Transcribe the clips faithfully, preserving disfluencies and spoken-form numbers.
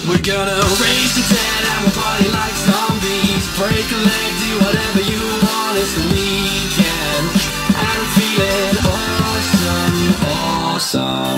We're gonna raise the dead and we'll party like zombies. Break a leg, do whatever you want. It's the weekend and I'm feeling awesome, awesome.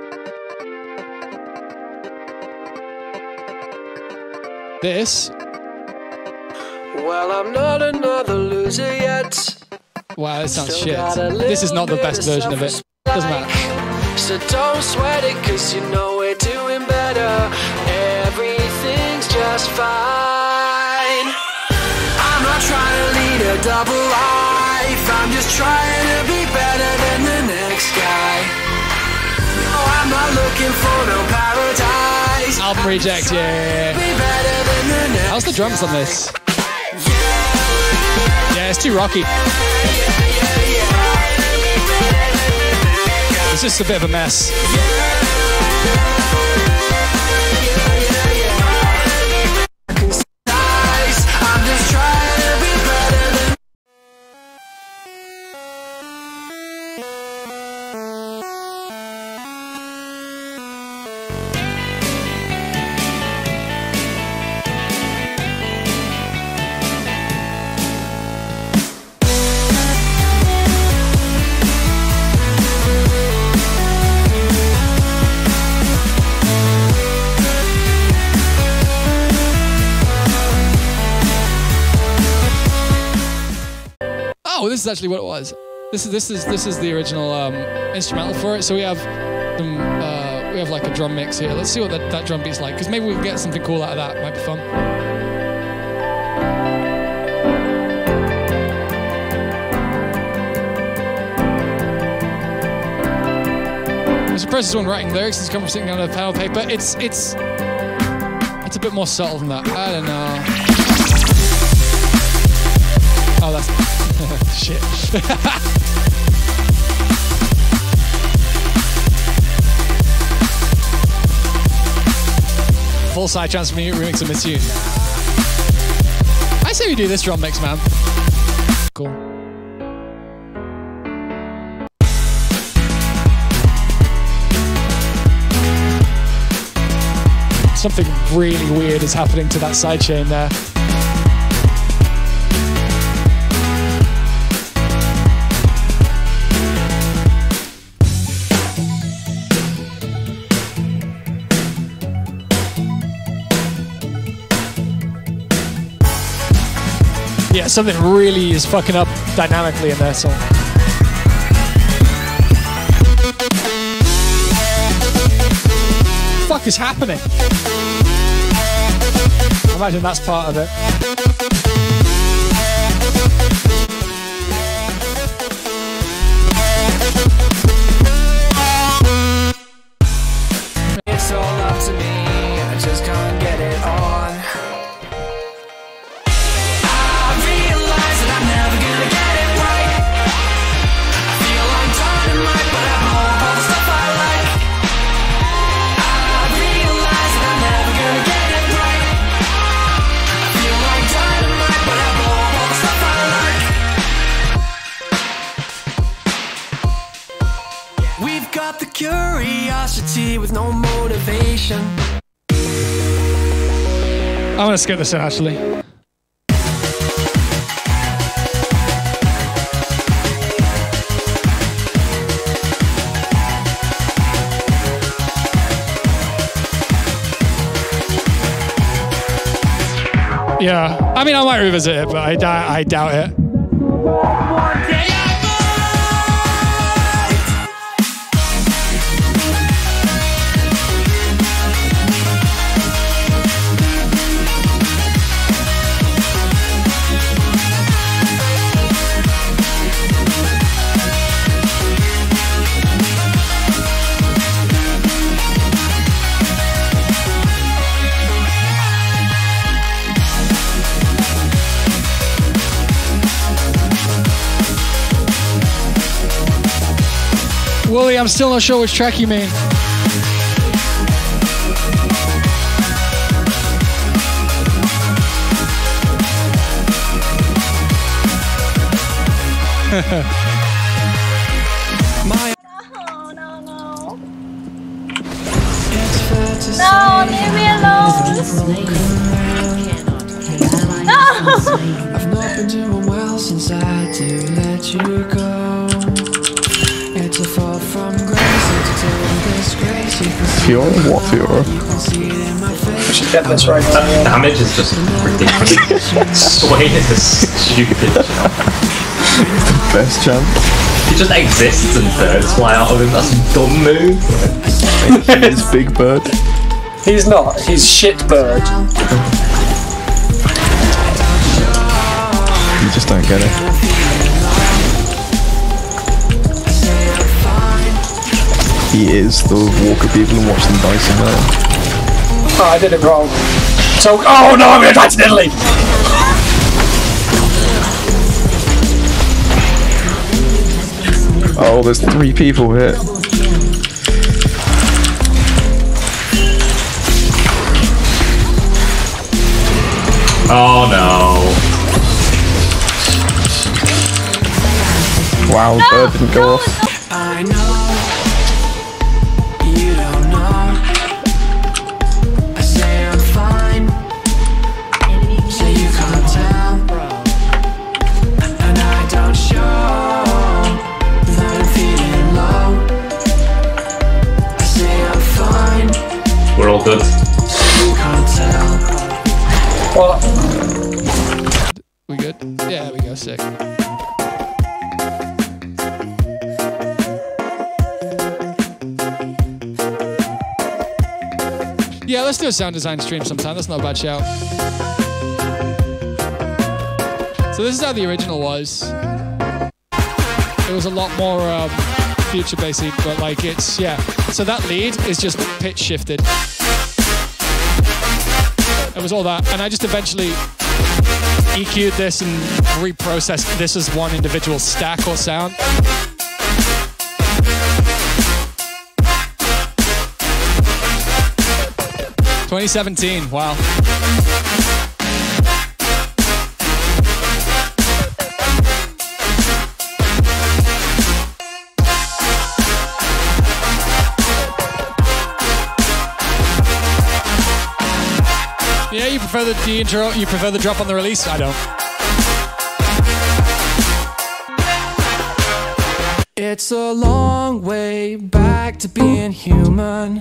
This. Well, I'm not another loser yet. Wow, that sounds shit. This is not the best version of it. Doesn't matter. So don't sweat it, cause you know we're doing better. Everything's just fine. I'm not trying to lead a double life. I'm just trying to be better than the next guy. No, I'm not looking for no paradise. Album reject, yeah. How's the drums on this? Yeah, it's too rocky. It's just a bit of a mess. Oh, this is actually what it was. This is this is this is the original um, instrumental for it. So we have some uh, we have like a drum mix here. Let's see what that, that drum beat's like, because maybe we can get something cool out of that. It might be fun. I'm surprised this one writing lyrics is coming from sitting down on a pile of paper. It's it's it's a bit more subtle than that. I don't know. Oh, that's shit. Full side transfer remix of Miss You. I say we do this drum mix, man. Cool. Something really weird is happening to that sidechain there. Yeah, something really is fucking up dynamically in there, so. What the fuck is happening? I imagine that's part of it. It's all up to me, I just can't get it on. Got the curiosity with no motivation. I'm gonna skip this in actually. Yeah, I mean I might revisit it, but I, I doubt it. Wooly, I'm still not sure which track you mean. No, no, no. No, leave me alone. I've not been doing well since I did let you go. It's a fall from grace, it's a total disgrace. You can see Fiora? What Fiora? We should get this right now. That damage is just ridiculous. Swain is a stupid jump. Best champ. He just exists and birds fly out of him. That's a dumb move. He's Big Bird. He's not. He's shit bird. You just don't get it. He is the walker people and watch them dicing there. Oh, I did it wrong. So, oh no, I'm gonna die to Italy! Oh, there's three people here. Oh no. Wow, the bird didn't go off. I know you don't know. I say I'm fine, say you can't tell, and I don't show that I'm feeling low. I say I'm fine, We're all good. you can't tell. What? We good? Yeah, we go. Sick. Yeah, let's do a sound design stream sometime. That's not a bad shout. So this is how the original was. It was a lot more um, future basic, but like it's, yeah. So that lead is just pitch shifted. It was all that, and I just eventually E Q'd this and reprocessed this as one individual stack or sound. twenty seventeen, wow. Yeah, you prefer the, the intro, you prefer the drop on the release? I don't. It's a long way back to being human.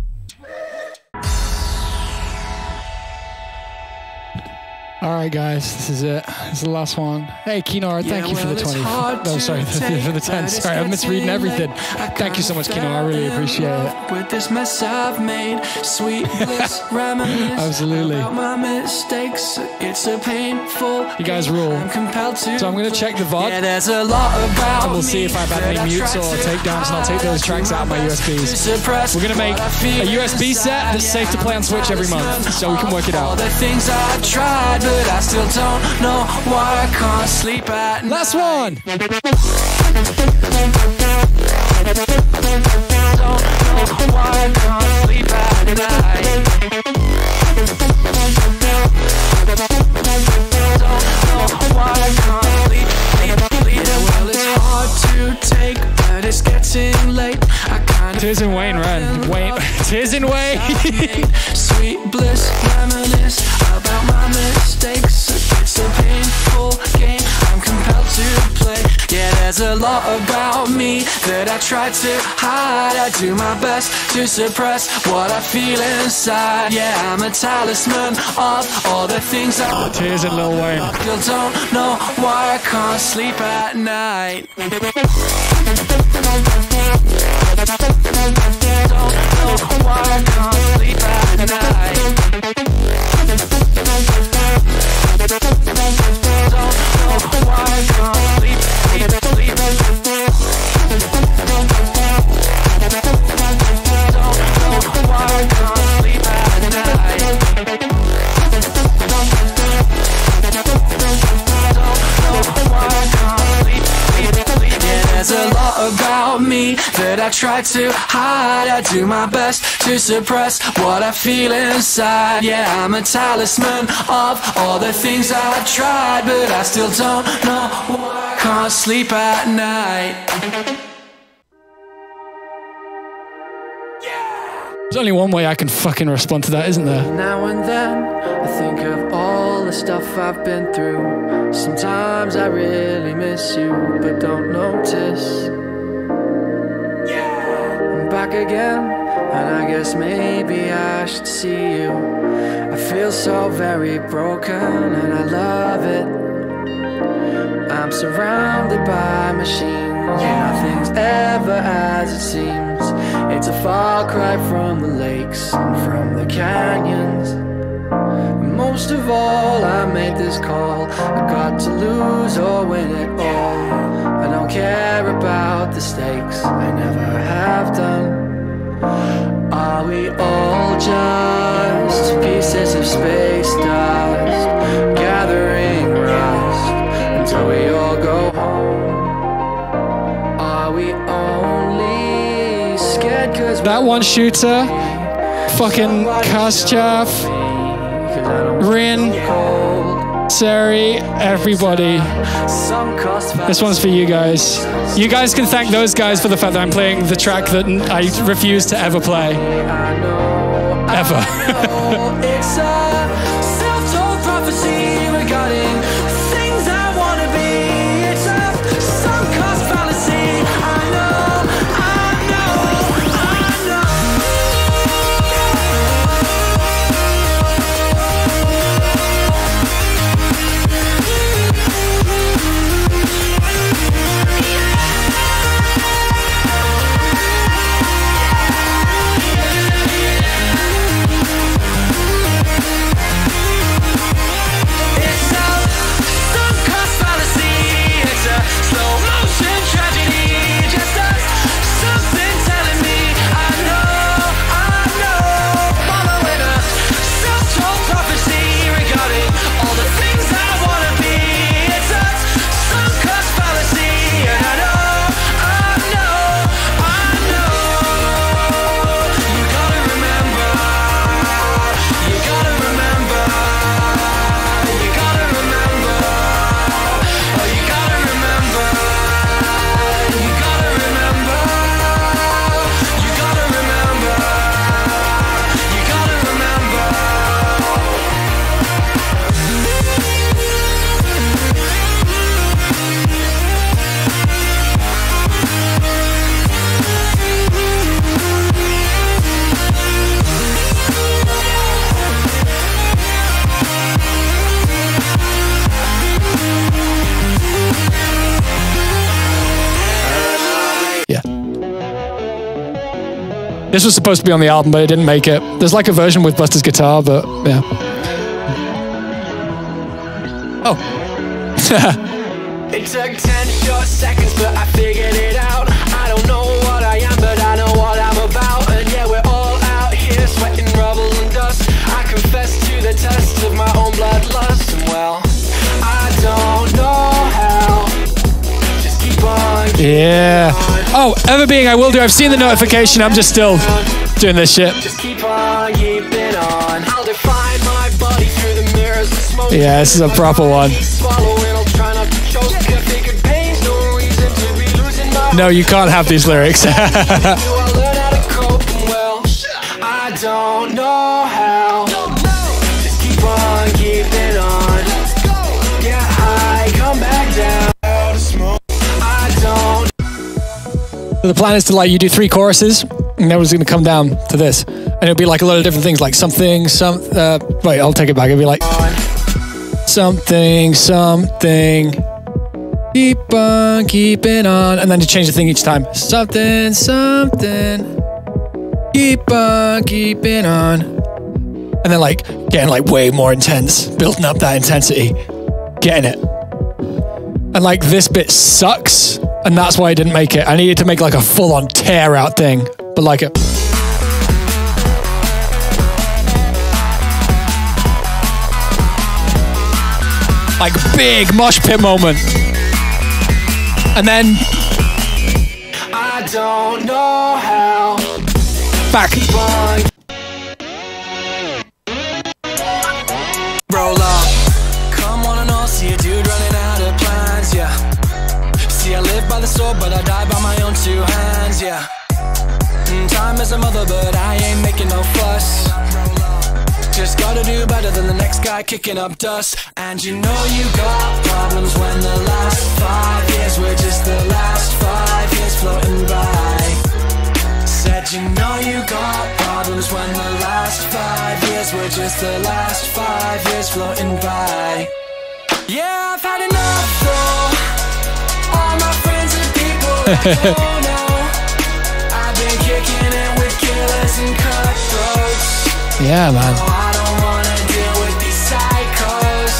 All right, guys, this is it. This is the last one. Hey, Kinora, thank Yeah, you for well, the it's twenty. hard No, to sorry, for the, for the take, ten. but it's Sorry, I'm misreading getting everything. late. I Thank you so much, can't Kinora. I really stand appreciate in it. love with this mess I've made. Sweet bliss, reminisce Absolutely. about my mistakes. It's a painful. You guys rule. I'm compelled to. So I'm going to check the V O D. Yeah, there's a lot about And we'll see if I've had any mutes or takedowns, and I'll take those tracks out of my U S Bs. We're going to make a U S B set that's safe to play on Switch every month, so we can work it All out. the things I tried, but I still don't know why I can't sleep at night. Last one. Don't know why I can't sleep at night. Don't know why I can't sleep, sleep, sleep. Well, it's hard to take, but it's getting late. I kind of Tiz and Wayne, run. Wayne. Tiz and Wayne. sweet bliss, reminisce about my mistakes. It's a painful game I'm compelled to play. Yeah, there's a lot about me that I try to hide. I do my best to suppress what I feel inside. Yeah, I'm a talisman of all the things I Tiz and Lil Wayne. still don't know why I can't sleep at night. Don't know why I can't sleep at night. Don't know why I can't sleep, sleep, sleep. Don't know why I can't sleep at night. Don't know why I can't sleep, sleep, sleep. Yeah, there's a lot about me that I try to hide. I do my best to suppress what I feel inside. Yeah, I'm a talisman of all the things I've tried, but I still don't know why I can't sleep at night. Yeah. There's only one way I can fucking respond to that, isn't there? Now and then, I think of all the stuff I've been through. Sometimes I really miss you, but don't notice. I'm back again, and I guess maybe I should see you. I feel so very broken, and I love it. I'm surrounded by machines, nothing's ever as it seems. It's a far cry from the lakes and from the canyons. Most of all, I made this call. I got to lose or win it all. I don't care about the stakes, I never have done. Are we all just pieces of space dust, gathering rust until we all go home? Are we only scared cause That one shooter, fucking Kaschaf, Rin, Seri, everybody. This one's for you guys. You guys can thank those guys for the fact that I'm playing the track that I refuse to ever play. Ever. It's a self-told prophecy regarding things I want to be. It's a sunk cost fallacy. I know, I know, I know. It's a sunk cost fallacy. It's a slow motion tragedy. Just us, something telling me I know, I know. Following a self-told prophecy regarding all the things I wanna be. It's a sunk cost fallacy, and I know, I know, I know. You gotta remember, you gotta remember, you gotta remember, oh, you gotta remember, you gotta remember, you gotta remember, you gotta remember. Yeah. This was supposed to be on the album, but it didn't make it. There's like a version with Buster's guitar, but yeah. Oh. It took ten short seconds, but I figured it out. I don't know what I am, but I know what I'm about. And yeah, we're all out here sweating rubble and dust. I confess to the test of my own bloodlust. And well, I don't know how. Just keep on keeping Yeah. on. Oh, ever being I will do. I've seen the notification. I'm just still doing this shit. Just keep on keeping on. I'll define my body through the mirrors and smoke. Yeah, this is a proper one. Swallowing, I'll try not to choke. If it could pain's no reason to be losing my No, you can't have these lyrics. Do I learn how to cope? Well, I don't know how. Just keep on keeping on. Get high, come back down. I don't. The plan is to like you do three choruses, and then it's going to come down to this, and it'll be like a lot of different things, like something, some. Uh, wait, I'll take it back. It'll be like something, something. Keep on keeping on, and then to change the thing each time. Something, something. Keep on keeping on, and then like getting like way more intense, building up that intensity, getting it. And like this bit sucks, and that's why I didn't make it. I needed to make like a full-on tear-out thing, but like it. Like big mosh pit moment. And then I don't know how. back. Roll up. Come on and all see a dude running out of plans, yeah. See, I live by the sword, but I die by my own two hands, yeah. Mm, time has as a mother, but I ain't making no fuss. Just gotta do better than the next guy kicking up dust. And you know you got problems when the last five years were just the last five years floating by. Said you know you got problems when the last five years were just the last five years floating by. Yeah, I've had enough though. All my friends and people I don't know. I've been kicking it with killers and cutthroats. Yeah, man. No, I don't wanna deal with these psychos.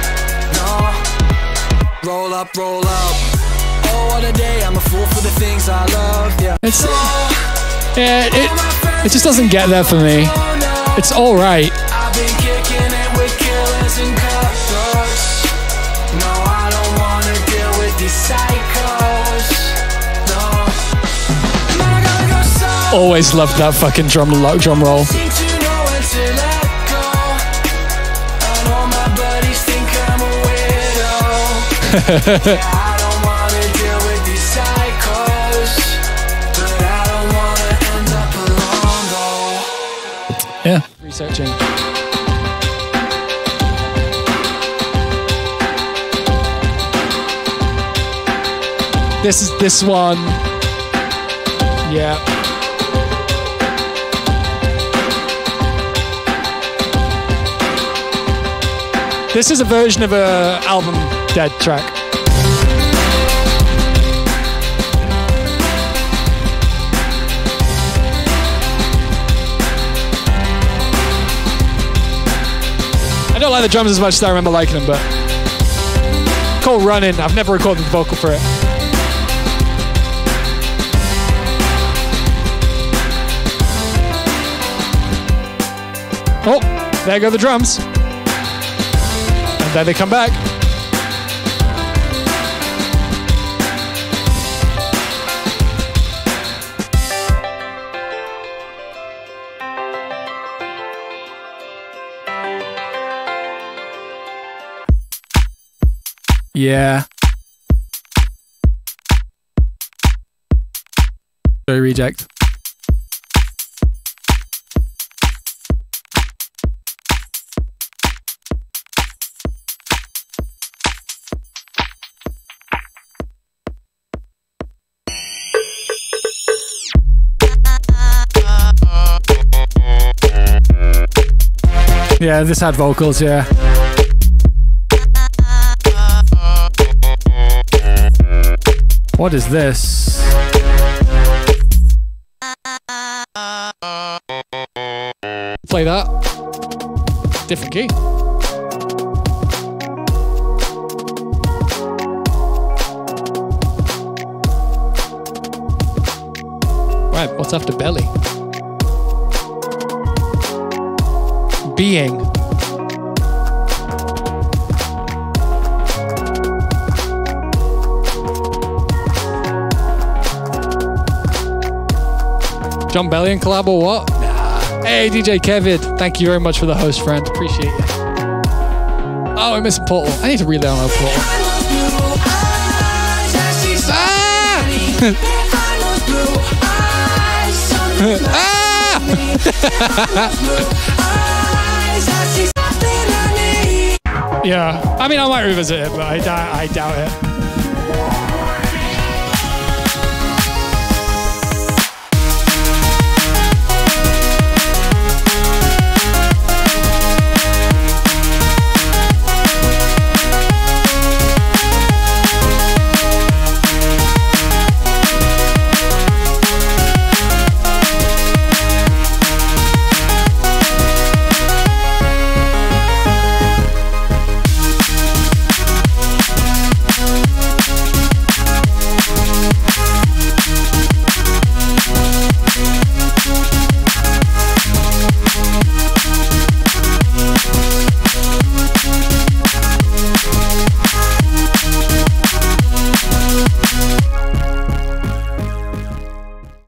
No. Roll up, roll up. Oh, what a day. I'm a fool for the things I love. Yeah. It's, So, yeah, it, it just doesn't get there for me. It's all right. I've been kicking it with killers and cutthroats. No, I don't wanna deal with these psychos. No. Man, I gotta go so. Always loved that fucking drum lo- drum roll. Seem to know when to let go. And all my buddies think I'm a weirdo. Yeah, I don't wanna deal with these psychos, but I don't wanna end up alone though. Yeah. Researching. This is this one. Yeah. This is a version of a album Dead track. I don't like the drums as much as I remember liking them, but called Running. I've never recorded the vocal for it. Oh, there go the drums. And there they come back. Yeah. Sorry, reject. Yeah, this had vocals, yeah. What is this? Play that. Different key. Right, what's after belly? Being. John Bellion collab or what? Nah. Hey, D J Kevin, thank you very much for the host, friend. Appreciate it. Oh, I'm missing Portal. I need to re-download Portal. Ah! Yeah, I mean, I might revisit it, but I, I doubt it.